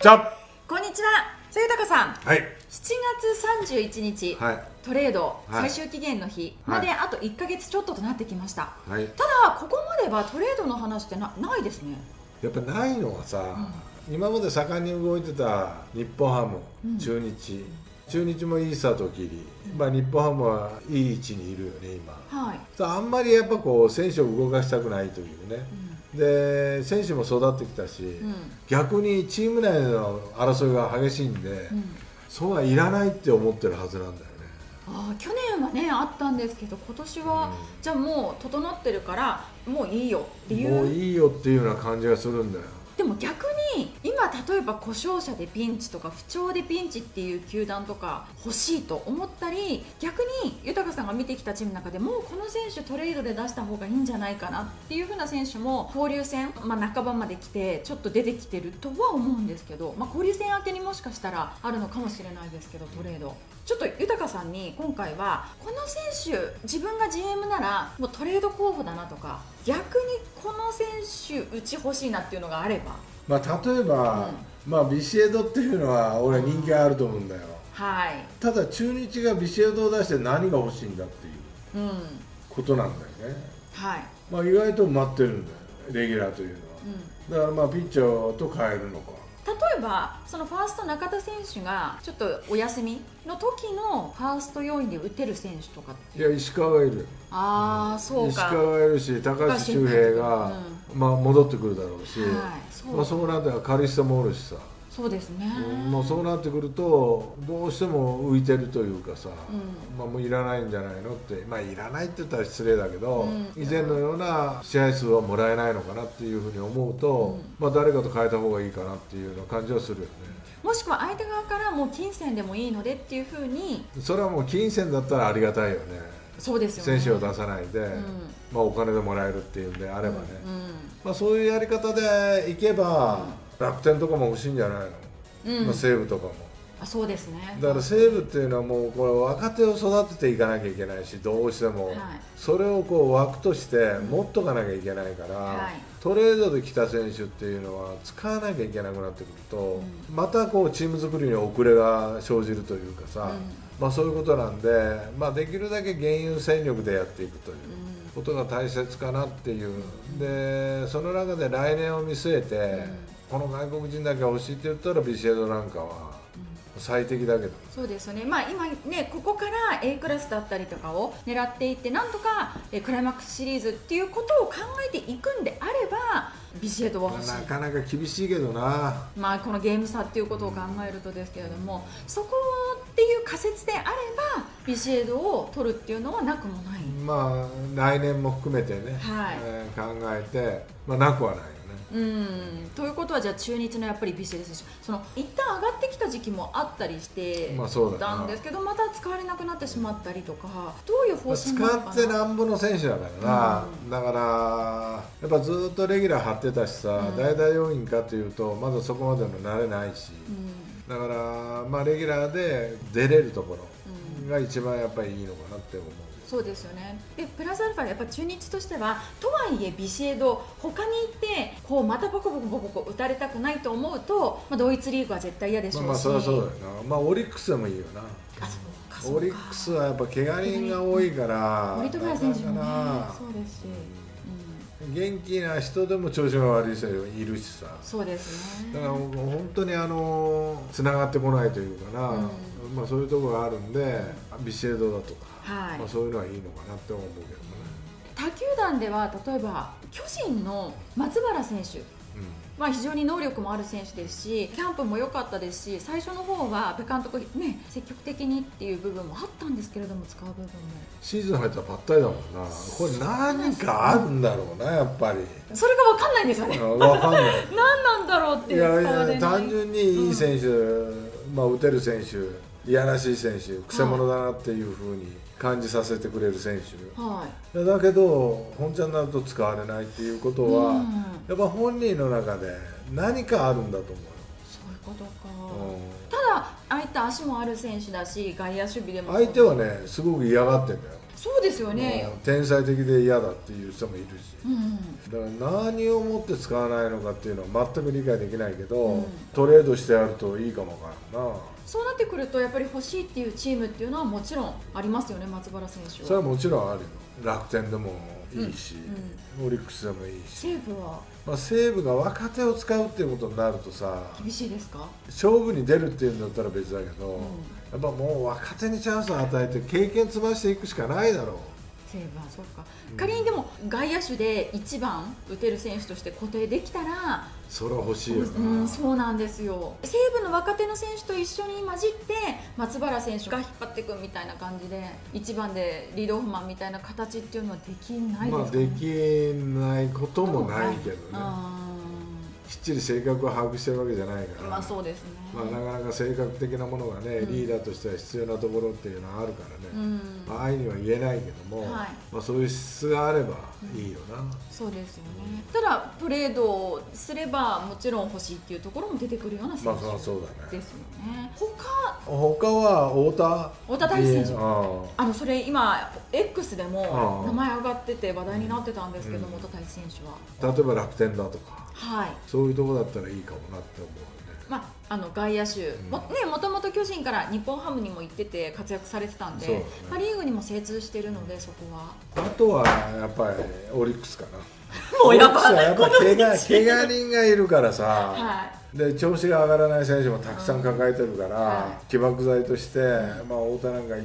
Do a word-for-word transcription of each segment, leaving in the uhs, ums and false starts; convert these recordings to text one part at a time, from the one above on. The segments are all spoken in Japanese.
チャッこんにちは、さゆたかさん。 はい。 しちがつさんじゅういちにち、はい、トレード最終期限の日まであといっかげつちょっととなってきました。はい、ただここまではトレードの話ってなないですね。 やっぱないのはさ、うん、今まで盛んに動いてた日本ハム、うん、中日、中日もいいスタートを切り、うん、まあ日本ハムはいい位置にいるよね今。はい、あんまりやっぱこう選手を動かしたくないというね。うん、で選手も育ってきたし、うん、逆にチーム内の争いが激しいんで、うん、そうはいらないって思ってるはずなんだよね。 あ、去年はねあったんですけど、今年は、うん、じゃあもう整ってるからもういいよっていうもういいよっていうような感じがするんだよ。 でも逆に今例えば故障者でピンチとか不調でピンチっていう球団とか欲しいと思ったり、逆に豊さんが見てきたチームの中でもうこの選手トレードで出した方がいいんじゃないかなっていう風な選手も交流戦、まあ、半ばまで来てちょっと出てきてるとは思うんですけど、まあ、交流戦明けにもしかしたらあるのかもしれないですけど、トレードちょっと豊さんに今回はこの選手自分が ジーエム ならもうトレード候補だなとか、逆にこの選手うち欲しいなっていうのがあれば、 まあ、例えば、うん、まあ、ビシエドっていうのは俺人気があると思うんだよ。はい、ただ中日がビシエドを出して何が欲しいんだっていうことなんだよね。はい、まあ、意外と待ってるんだよレギュラーというのは。うん、だからまあピッチャーと変えるのか。 例えばそのファースト中田選手がちょっとお休みの時のファースト要員で打てる選手とかって、 いや石川がいる。 ああ、そうか。 石川がいるし高橋周平が、うん、まあ戻ってくるだろうし、はい、そう、まあ、そうなったらカリスタもおるしさ。そうですね、うん、もうそうなってくるとどうしても浮いてるというかさ、うん、まあもういらないんじゃないのって、まあいらないって言ったら失礼だけど、うん、以前のような試合数はもらえないのかなっていうふうに思うと、うん、まあ誰かと変えた方がいいかなっていうような感じはするよね。 もしくは相手側からもう金銭でもいいのでっていうふうに。 それはもう金銭だったらありがたいよね。 そうですよね。 選手を出さないで、うん、まあお金でもらえるっていうんであればね、うんうん、まあそういうやり方でいけば、うん、楽天とかも欲しいんじゃないの、うん、まあ西武とかも。 あ、そうですね。 だから西武っていうのはもうこれ若手を育てていかなきゃいけないし、どうしても、はい、それをこう枠として持っとかなきゃいけないから、うん、はい、トレードで来た選手っていうのは使わなきゃいけなくなってくると、うん、またこうチーム作りに遅れが生じるというかさ、うん、まあそういうことなんで、まあ、できるだけ現有戦力でやっていくということが大切かなっていう、でその中で来年を見据えて、うん、この外国人だけ欲しいって言ったらビシエドなんかは最適だけど。 そうですよね、まあ、今ねここから A クラスだったりとかを狙っていってなんとかクライマックスシリーズっていうことを考えていくんであればビシエドは欲しい。 なかなか厳しいけどな、 まあ、このゲーム差っていうことを考えるとですけれども、うん、そこっていう仮説であればビシエドを取るっていうのはなくもない。 まあ来年も含めてね、はい、えー、考えて、まあ、なくはない。 うん、ということはじゃあ中日のやっぱりビシエド選手、その一旦上がってきた時期もあったりしてたんですけど、また使われなくなってしまったりとか、どういう方針なのかな。 使ってなんぼの選手だからな、うん、だからやっぱずっとレギュラー張ってたしさ、うん、代打要員かというとまだそこまでの慣れないし、うん、だからまあレギュラーで出れるところが一番やっぱりいいのかなって思う。 そうですよね。でプラスアルファやっぱ中日としてはとはいえビシエド他にいてこうまたボコボコボコボコ打たれたくないと思うと、まあ、ドイツリーグは絶対嫌でしょうし、 まあまあそりゃそうだよな。まあオリックスでもいいよな。 あ、そうかそうか。 オリックスはやっぱ怪我人が多いから森友哉選手もねそうですし、 うん、元気な人でも調子が悪い人いるしさ。 そうですね。 だから本当にあのつながってこないというかな、うん、まあそういうところがあるんでビシエドだとか、はい、まあそういうのはいいのかなって思うけどね。 他球団では例えば巨人の松原選手、うん、まあ非常に能力もある選手ですし、キャンプも良かったですし、最初の方は阿部監督ね積極的にっていう部分もあったんですけれども、使う部分もシーズン入ったらぱったりだもんな。これ何かあるんだろうな、やっぱり。 それが分かんないんですよね。 分かんない何なんだろうっていう。 いやいや単純にいい選手、うん、まあ打てる選手、いやらしい選手、くせ者だなっていうふうに感じさせてくれる選手、はい、だけど本ちゃんになると使われないっていうことは、うん、やっぱ本人の中で何かあるんだと思うよ。 そういうことか、うん、ただ相手足もある選手だし外野守備でも相手はねすごく嫌がってんだよ。 そうですよね。 天才的で嫌だっていう人もいるし、 うん、 だから何をもって使わないのかっていうのは全く理解できないけど、 うん、 トレードしてやるといいかもわからんな。 そうなってくるとやっぱり欲しいっていうチームっていうのはもちろんありますよね、松原選手は。 それはもちろんあるよ。楽天でもいいし、うんうん、オリックスでもいいし。 西武は、 まあ、西武が若手を使うっていうことになるとさ、 厳しいですか？勝負に出るっていうんだったら別だけど、うん、やっぱもう若手にチャンスを与えて経験積ましていくしかないだろう。 西武はそうか、うん、仮にでも外野手でいちばん打てる選手として固定できたらそれは欲しいよな、 うん、そうなんですよ。西武の若手の選手と一緒に混じって松原選手が引っ張っていくみたいな感じでいちばんでリードオフマンみたいな形っていうのはできないですかね。 まあできないこともないけどね、きっちり性格を把握してるわけじゃないから、 まあそうですね、 まあ、なかなか性格的なものがね、うん、リーダーとしては必要なところっていうのはあるからね、うん、まあ、愛には言えないけども、はい、まあ、そういう質があればいいよな、うん、 そうですよね。ただトレードをすればもちろん欲しいっていうところも出てくるような選手ですよね。他他は太田太田大志選手、あのそれ今 X でも名前上がってて話題になってたんですけども、太田大志選手は例えば楽天だとか、 はい、 そういうところだったらいいかもなって思うよね。 まあ、あの外野手、うん、も, ね、もともと巨人から日本ハムにも行ってて活躍されてたんで、ね、パ・リーグにも精通してるので、そこはあとはやっぱりオリックスかな。 もうやばい、 やっぱり怪我人がいるからさ、 はい、 で調子が上がらない選手もたくさん抱えてるから、はい、起爆剤として、まあ、太田なんか行って、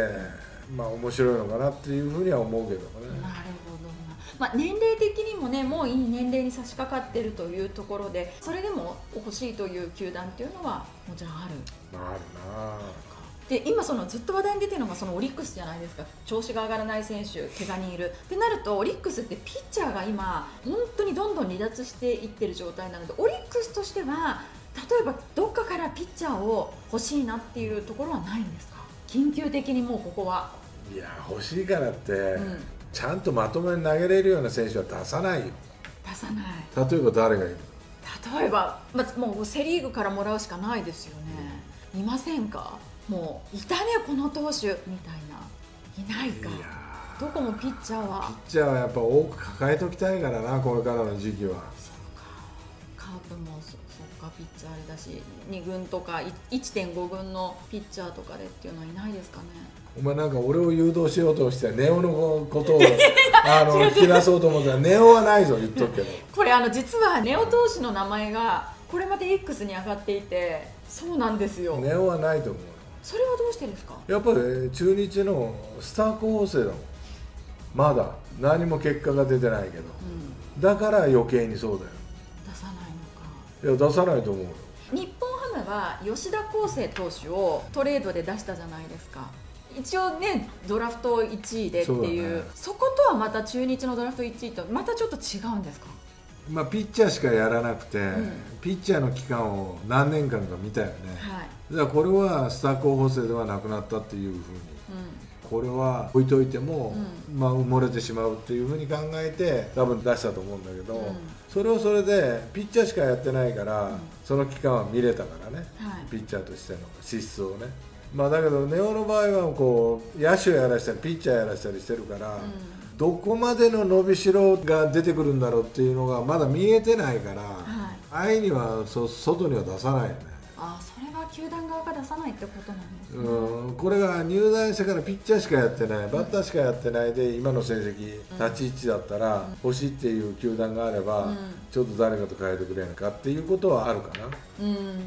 まあ、面白いのかなっていうふうには思うけどね。 なるほど。まあ、年齢的にもね、もういい年齢に差し掛かっているというところで、それでも欲しいという球団っていうのはもちろんある。 あるな。 で今そのずっと話題に出てるのがそのオリックスじゃないですか。調子が上がらない選手、怪我にいるってなると、オリックスってピッチャーが今本当にどんどん離脱していってる状態なので、オリックスとしては例えばどっかからピッチャーを欲しいなっていうところはないんですか？緊急的にもうここは。 いや欲しいからって、うん、ちゃんとまとめに投げれるような選手は出さないよ。 出さない。 例えば誰がいる？ 例えば、まあ、もうセ・リーグからもらうしかないですよね。いませんか？もういたねこの投手みたいな。いないか。いやどこもピッチャーはピッチャーはやっぱ多く抱えときたいからな、これからの時期は。 そうか、カープも そ, そっかピッチャーあれだし、に軍とか いってんご 軍のピッチャーとかでっていうのはいないですかね。 お前なんか俺を誘導しようとしてネオのことをあの引き出そうと思ったらネオはないぞ言っとくけどこれあの実はネオ投手の名前がこれまで X に上がっていて、そうなんですよ。 ネオはないと思う。 それはどうしてですか？ やっぱり中日のスター候補生だもん。まだ何も結果が出てないけど、うん、だから余計にそうだよ。 出さないのか。 いや出さないと思うよ。 日本ハムは吉田輝星投手をトレードで出したじゃないですか。一応ねドラフトいちいでっていう、 そ, う、ね、そことはまた中日のドラフトいちいとまたちょっと違うんですか？ まあ、ピッチャーしかやらなくて、うん、ピッチャーの期間を何年間か見たよね、はい、だからこれはスター候補生ではなくなったっていうふうに、うん、これは置いといても、うん、まあ、埋もれてしまうっていうふうに考えて多分出したと思うんだけど、うん、それをそれでピッチャーしかやってないから、うん、その期間は見れたからね、はい、ピッチャーとしての資質をね。まあ、だけどネオの場合はこう野手やらしたりピッチャーやらしたりしてるから、うん、どこまでの伸びしろが出てくるんだろうっていうのがまだ見えてないから、はい、愛にはそ外には出さないよね。 ああ、それは球団側が出さないってことなんですね。 うん、これが入団してからピッチャーしかやってない、バッターしかやってないで今の成績、うん、立ち位置だったら欲しいっていう球団があれば、うん、ちょっと誰かと変えてくれんかっていうことはあるかな、うん、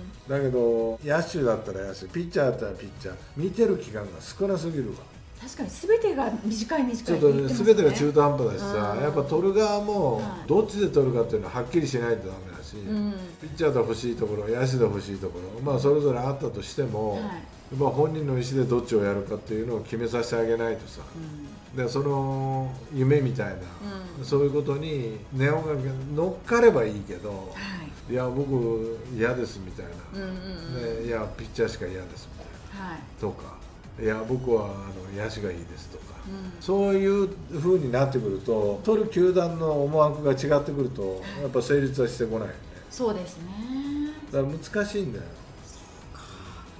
だけど野手だったら野手、ピッチャーだったらピッチャー、見てる期間が少なすぎるわ。 確かに全てが短い短いちょっと、ね、全てが中途半端だしさ、やっぱ取る側もどっちで取るかっていうのははっきりしないとダメだし、うん、ピッチャーで欲しいところ、野手で欲しいところ、まあそれぞれあったとしても、はい、まあ本人の意思でどっちをやるかっていうのを決めさせてあげないとさ、うん、でその夢みたいな、うん、そういうことにネオが乗っかればいいけど、はい、いや僕嫌ですみたいな、うんうんうん、ね、いやピッチャーしか嫌ですみたいな、はい、とか。いや僕はあの野手がいいですとか、うん、そういう風になってくると取る球団の思惑が違ってくるとやっぱ成立はしてこないよね。 そうですね。 だから難しいんだよ。 そうか。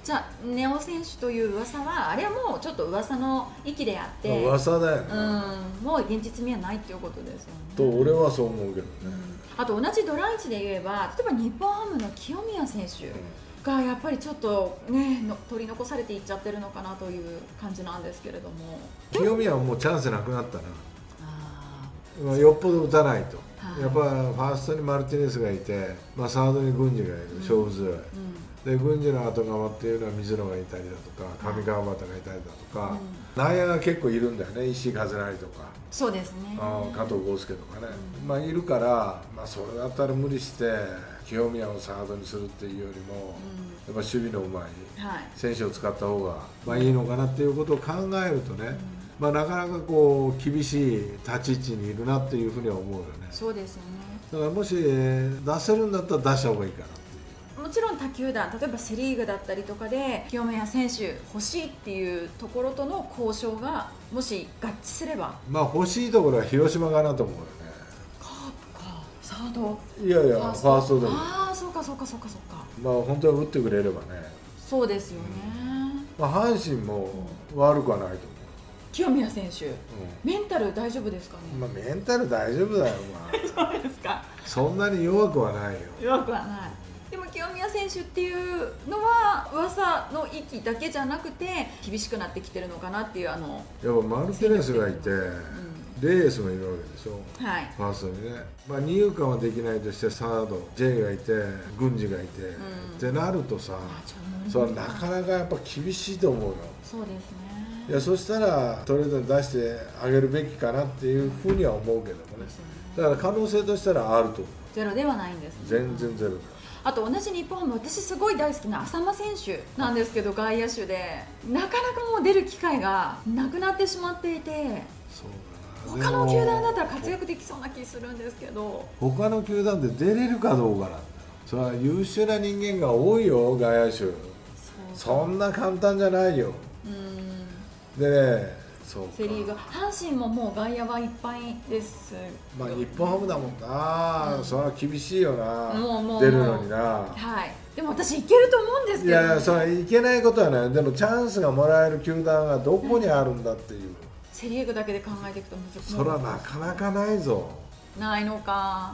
じゃあネオ選手という噂はあれはもうちょっと噂の域であって、 噂だよね、 うん、もう現実味はないっていうことですよね。 と俺はそう思うけどね、 うん、あと同じドラいちで言えば例えば日本ハムの清宮選手がやっぱりちょっとねの取り残されていっちゃってるのかなという感じなんですけれども、 清宮はもうチャンスなくなったな。あよっぽど打たないと、はい、やっぱファーストにマルティネスがいて、まあ、サードに郡司がいる、うん、勝負強い、うんで郡司の後側っていうのは水野がいたりだとか上川端がいたりだとか、うん、内野が結構いるんだよね、石井和成とかそうですね、 あ加藤豪介とかね、うんまあ、いるから、まあ、それだったら無理して清宮をサードにするっていうよりも、うん、やっぱ守備のうまい選手を使った方がまあいいのかなっていうことを考えるとね、うんまあ、なかなかこう厳しい立ち位置にいるなっていうふうには思うよね。 そうですよね。 だからもし出せるんだったら出した方がいいかな。 もちろん他球団、例えばセ・リーグだったりとかで清宮選手欲しいっていうところとの交渉がもし合致すれば、 まあ欲しいところは広島かなと思うよね。 カープかサード、 いやいやファーストでも、 ああそうかそうかそうかそうか、 まあ本当は打ってくれればね。 そうですよね、 うんまあ、阪神も悪くはないと思う。 清宮選手、うん、メンタル大丈夫ですかね。 まあメンタル大丈夫だよ、 まあ、そうですか。 そんなに弱くはないよ。 弱くはない。でも清宮選手っていうのは噂の域だけじゃなくて厳しくなってきてるのかなっていう、あのやっぱマルティネスがいて、うん、レイエスもいるわけでしょ、 はい、 ファーストにね、まあ、二遊間はできないとしてサード J がいて郡司がいて、うん、ってなるとさ、それはなかなかやっぱ厳しいと思うよ。 そうですね。 いやそしたらトレードに出してあげるべきかなっていうふうには思うけどもね、だから可能性としたらあると思う。 ゼロではないんですね。 全然ゼロだ。 あと同じ日本ハム、私すごい大好きな淺間選手なんですけど、外野手でなかなかもう出る機会がなくなってしまっていて、そうだな、他の球団だったら活躍できそうな気するんですけど、 他の球団で出れるかどうかなんだよ。それは優秀な人間が多いよ、外野手。 そ, そんな簡単じゃないよ。うんでね、そうセ・リーグ、阪神ももう外野はいっぱいです。 まあ日本ハムだもんな、うん、それは厳しいよな、もうもう出るのにな。 はい、でも私いけると思うんですけど、ね、 いやいや、それはいけないことはない。でもチャンスがもらえる球団がどこにあるんだっていう、うん、 セ・リーグだけで考えていくと難しい。 それはなかなかないぞ。 ないのか。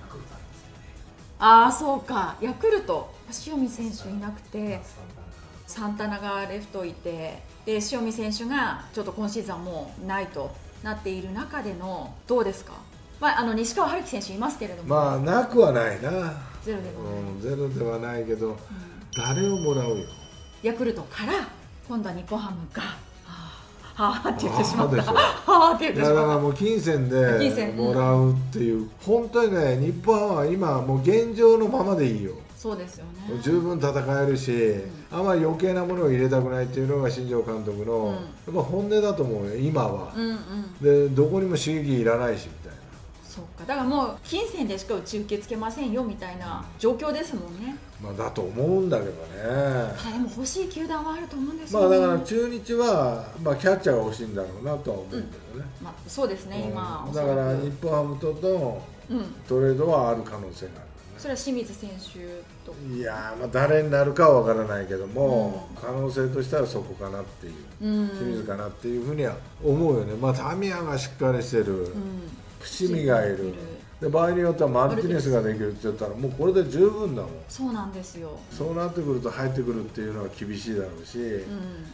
ああそうか、ヤクルト塩見選手いなくてサンタナがレフトいて、で塩見選手がちょっと今シーズンはもうないとなっている中でのどうですか。まあ、あの西川春樹選手いますけれども、 まあなくはないな。 ゼロではない、 うん、ゼロではないけど、うん、誰をもらうよ。 ヤクルトから今度は日本ハムがはあって言ってしまった。はあって言ってしまった。 だからもう金銭でもらうっていう、うん、本当にね、日本ハムは今もう現状のままでいいよ。 そうですよね。 十分戦えるし、うん、あんまり余計なものを入れたくないっていうのが新庄監督の、うん、やっぱ本音だと思うよ今は、うんうん、でどこにも刺激いらないしみたいな。 そうか、だからもう金銭でしかうち受け付けませんよみたいな状況ですもんね。 まあだと思うんだけどね。 でも欲しい球団はあると思うんですよね。 まあだから中日は、まあ、キャッチャーが欲しいんだろうなとは思うけどね、 うんまあ、そうですね、うん、今だから日本ハムとのトレードはある可能性がある。 それは清水選手と、 いやまあ誰になるかは分からないけども、うん、可能性としてはそこかなっていう、うん、清水かなっていうふうには思うよね。まあタミヤがしっかりしてる、うん、伏見がいる、で場合によってはマルティネスができるって言ったらもうこれで十分だもん。 そうなんですよ。 そうなってくると入ってくるっていうのは厳しいだろうし、うん、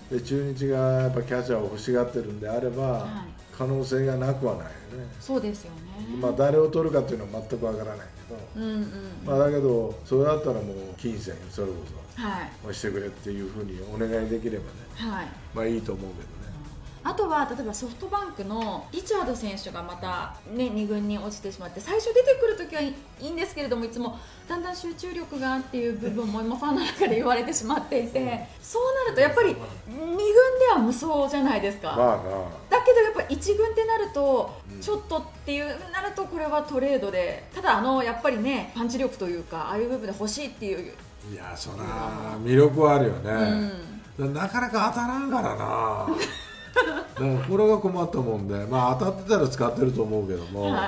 で中日がやっぱキャッチャーを欲しがってるんであれば、はい、可能性がなくはないよね。 そうですよね。 まあ誰を取るかっていうのは全くわからないけど、うんうんうん、まあだけどそれだったらもう金銭それこそ、はい、してくれっていうふうにお願いできればね、はい、まあいいと思うけどね。 あとは例えばソフトバンクのリチャード選手がまた、ね、に軍に落ちてしまって、最初出てくるときはいいんですけれども、いつもだんだん集中力がっていう部分も今ファンの中で言われてしまっていて、そうなるとやっぱりに軍では無双じゃないですか。まあ、だけどやっぱいち軍ってなるとちょっとっていうなるとこれはトレードで、ただあのやっぱりねパンチ力というかああいう部分で欲しいっていう、 いやそら魅力はあるよね、うん、なかなか当たらんからなだからこれが困ったもんで、まあ当たってたら使ってると思うけども、はい、 最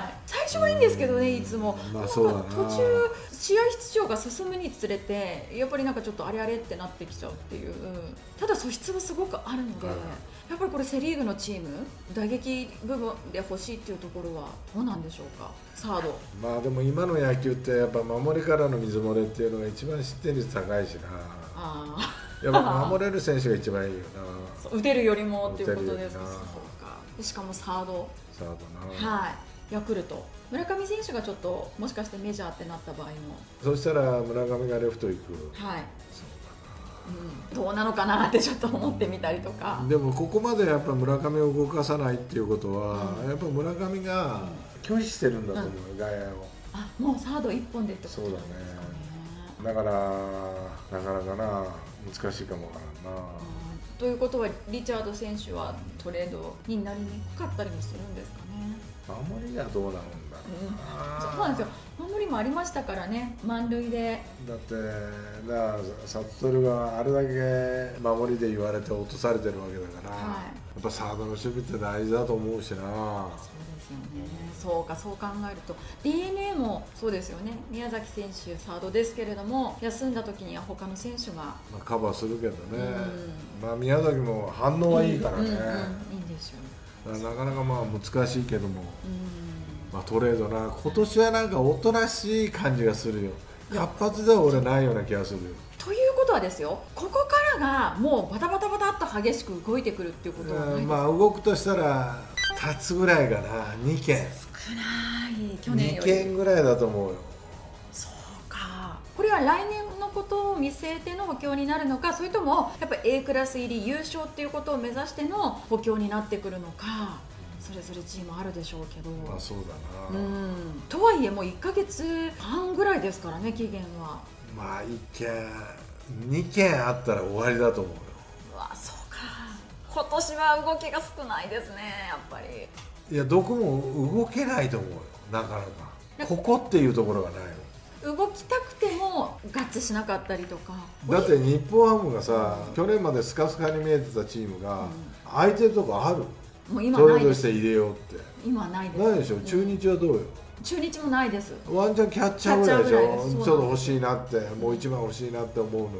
初はいいんですけどね、いつも。 まあそうだな。 途中試合出場が進むにつれてやっぱりなんかちょっとあれあれってなってきちゃうっていう。ただ素質はすごくあるので、やっぱりこれセ・リーグのチーム打撃部分で欲しいっていうところはどうなんでしょうか、サード。 まあでも今の野球ってやっぱ守りからの水漏れっていうのが一番失点率高いしな。 あやっぱ守れる選手が一番いいよな。打てるよりもっていうことですか。そうか。しかもサード。 サードな。 はい。ヤクルト。村上選手がちょっともしかしてメジャーってなった場合も。 そしたら村上がレフト行く。 はい。うん、どうなのかなってちょっと思ってみたりとか。 でもここまでやっぱ村上を動かさないっていうことは、うん、やっぱ村上が拒否してるんだと思う、うん、外野を。 あ、もうサード一本でってことですかね。そうだね。だからなかなかな難しいかもわからんな。 ということはリチャード選手はトレードになりにくかったりもするんですかね。 守りがどうなるんだろうな、うん、そうなんですよ。守りもありましたからね、満塁で。 だってだサトルがあれだけ守りで言われて落とされてるわけだから、はい、やっぱサードの守備って大事だと思うしな。そうですよね。そうか、そう考えると ディーエヌエー もそうですよね。宮崎選手サードですけれども、休んだ時には他の選手が、まあ、カバーするけどね、うん、まあ宮崎も反応はいいからね、うんうんうん、いいですよ。 なかなかまあ難しいけども、うん、まあ、トレードな、今年はなんかおとなしい感じがするよ。活発では俺ないような気がするよ。 ということはですよ、ここからがもうバタバタバタっと激しく動いてくるっていうことはないですか。 まあ動くとしたらふたつぐらいかな。にけん少ない。去年よりにけんぐらいだと思うよ。 そうか。これは来年のことを見据えての補強になるのか、それともやっぱり A クラス入り優勝っていうことを目指しての補強になってくるのか、それぞれチームあるでしょうけど。 まあそうだな。 うん。とはいえもういっかげつはんぐらいですからね、期限は。 まあいっけんにけんあったら終わりだと思うよ。 うわ、そうか。今年は動きが少ないですね、やっぱり。 いや、どこも動けないと思うよ、なかなか。ここっていうところがないの。動きたくても合致しなかったりとか。 だって日本ハムがさ、うん、去年までスカスカに見えてたチームが、うん、空いてるとこある。 もう今ないです。 トレードして入れようって。 今はないです。 ないでしょ。中日はどうよ。 中日もないです。 ワンチャンキャッチャーぐらいでしょ。ちょっと欲しいなって、もう一番欲しいなって思うのは。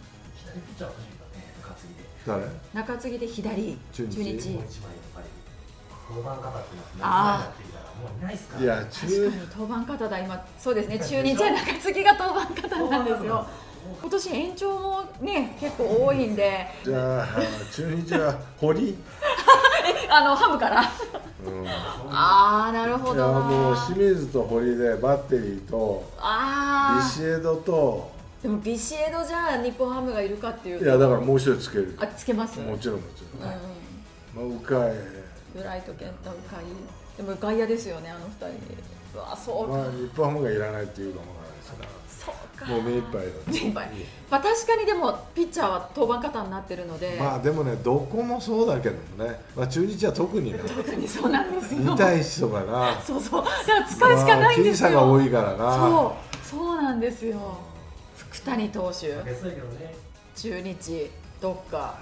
誰？ 中継ぎで左。中日。中日。 登板方っていうのは夏になってきたらもういないですから。いや、 確かに登板方だ。今そうですね。中日は中継ぎが登板方なんですよ。今年延長もね結構多いんで。 じゃあ中日は堀？ あのハムから。うん、ああ、なるほどな。 いやもう清水と堀でバッテリーとビシエドと。 でもビシエドじゃ日本ハムがいるかっていうと。 いやだからもう一人つける。 あ、つけます。 もちろんもちろん。うん、まあうかい。 ブライト健太、うかい。でも外野ですよね、あの二人。うわ、そうか。 まあ日本ハムがいらないっていうかもわからないですから。そうか。 もう目いっぱいだ。 目いっぱい。まあ確かにでもピッチャーは登板方になってるので。 まあでもね、どこもそうだけどね。まあ中日は特にね。 特にそうなんですよ。 に対しとかな。 そうそう。だから使うしかないんですよ。 僅差が多いからな。 そう、そうなんですよ。福谷投手。中日どっか。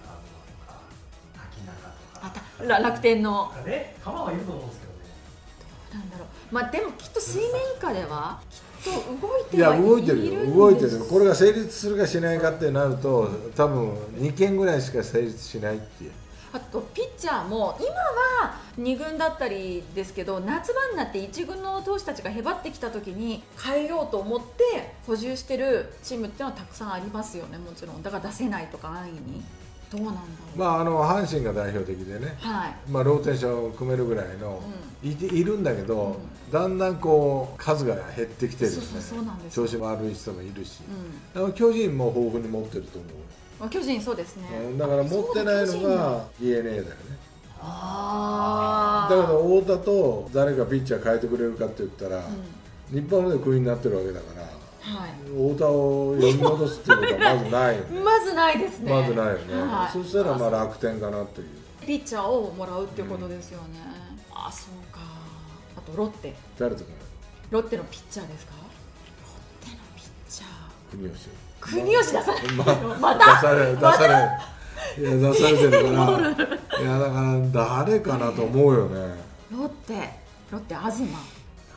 あた楽天の。 ね、球はいると思うんですけどね。 どうなんだろう。まあでもきっと水面下ではきっと動いていはいる。いや動いてるよ。動いてる。これが成立するかしないかってなると、多分にけんぐらいしか成立しないっていう。 あとピッチャーも今はにぐんだったりですけど、夏場になっていちぐんの投手たちがへばってきた時に変えようと思って補充してるチームっていうのはたくさんありますよね。もちろんだから出せないとか安易に。どうなんだろう。 まああの阪神が代表的でね、はい、まあローテーションを組めるぐらいの、うん、いているんだけど、うん、だんだんこう数が減ってきてるよね。調子も悪い人もいるし、うん、だから巨人も豊富に持ってると思う。 まあ、巨人そうですね。 だから持ってないのが ディーエヌエー だよね。ああ。だから太田と誰かピッチャー変えてくれるかって言ったら、うん、日本でクビになってるわけだから。はい、太田を呼び戻すっていうことはまずないよね。 まずないですね。 まずないよね。はい、そしたらまあ楽天かなっていう。 ピッチャーをもらうっていうことですよね。うん、あ、そうか。あとロッテ。 誰とか。 ロッテのピッチャーですか。ロッテのピッチャー。 国吉。 国吉出される。 ま、また。出される。出される。いや出されてるから。いやだから誰かなと思うよね。 ロッテ。ロッテ東。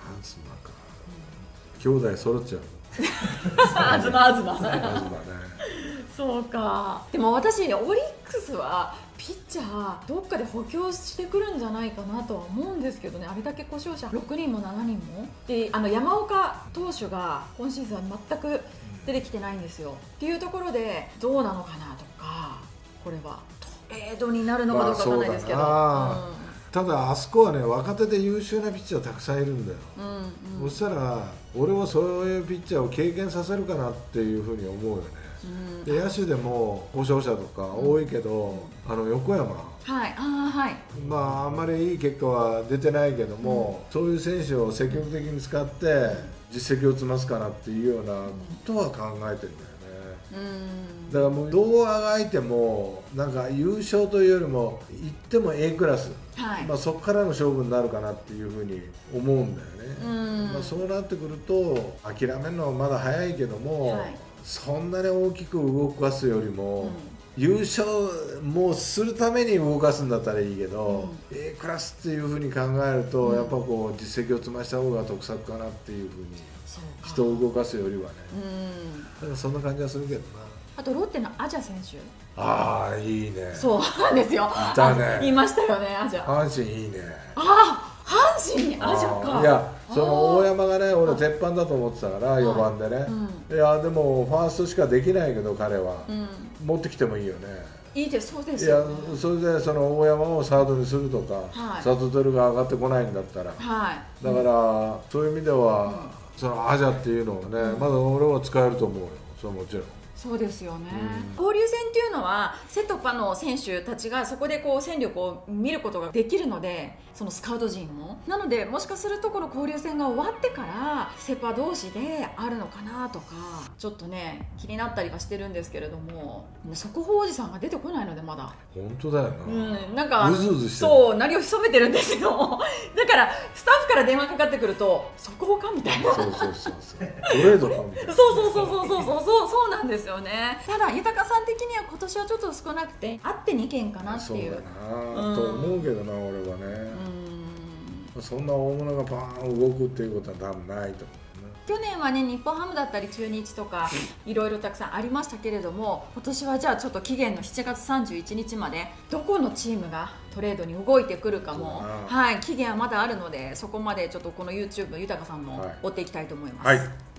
東か、兄弟揃っちゃう。 東東東ね。 そうか。でも私ね、オリックスはピッチャーどっかで補強してくるんじゃないかなとは思うんですけどね。あれだけ故障者ろくにんもななにんもで、あの山岡投手が今シーズンは全く出てきてないんですよ。っていうところでどうなのかなとか、これはトレードになるのかどうかわかんないですけど、 まあただあそこはね、若手で優秀なピッチャーたくさんいるんだよ、うんうん、そしたら俺はそういうピッチャーを経験させるかなっていうふうに思うよね、うん、で野手でも故障者とか多いけど、うん、あの横山、 はい、あはい、 まああんまりいい結果は出てないけども、うん、そういう選手を積極的に使って実績を積ますかなっていうようなことは考えてるんだよ。だからもうどうあがいてもなんか優勝というよりもいっても A クラス、はい、まあそこからの勝負になるかなっていうふうに思うんだよね。まあそうなってくると諦めるのはまだ早いけども、はい、そんなに大きく動かすよりも、うん、優勝もうするために動かすんだったらいいけど、うん、A クラスっていうふうに考えると、うん、やっぱこう実績を積ました方が得策かなっていうふうに人を動かすよりはね、うん、だからそんな感じはするけどな。 あとロッテのアジャ選手、 ああいいね。 そうなんですよ。 いたね。 言いましたよね、アジャ。 阪神いいね。 ああ、阪神にアジャか。 いや、その大山がね、俺鉄板だと思ってたからよばんでね、うん、いやでもファーストしかできないけど彼は、うん、持ってきてもいいよね。 いいです、そうですよ、ね、 いやそれでその大山をサードにするとか、はい、サトテルが上がってこないんだったら、はい、だから、そういう意味では、うん、そのアジャっていうのはね、うん、まだ俺は使えると思うよ。それはもちろん。 そうですよね、うん、交流戦っていうのはセとパの選手たちがそこでこう戦力を見ることができるので、そのスカウト陣もなので、もしかするとこの交流戦が終わってからセパ同士であるのかなとかちょっとね気になったりはしてるんですけれども、速報おじさんが出てこないのでまだ。 本当だよな、 うん、なんかうずうずしてる。 そう、鳴りを潜めてるんですよだからスタッフから電話かかってくると速報かみたいな、 そうそうそうそうトレードかみたいなそうそうそうそうそうそうそうなんですよね。ただ豊さん的には今年はちょっと少なくてあってにけんかなっていう。 そうだな、うん、と思うけどな俺はね、うん、そんな大物がパーン動くっていうことは多分ないと思う。 去年はね、日本ハムだったり中日とかいろいろたくさんありましたけれども、今年はじゃあちょっと期限のしちがつさんじゅういちにちまでどこのチームがトレードに動いてくるかも、はい、期限はまだあるので、そこまでちょっとこの YouTube 豊さんの追っていきたいと思います。はい。